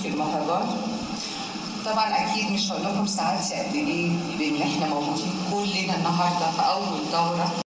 في المهرجان. طبعا اكيد مش هقول لكم سعادتي قد ايه بان احنا موجودين كلنا النهارده في اول دوره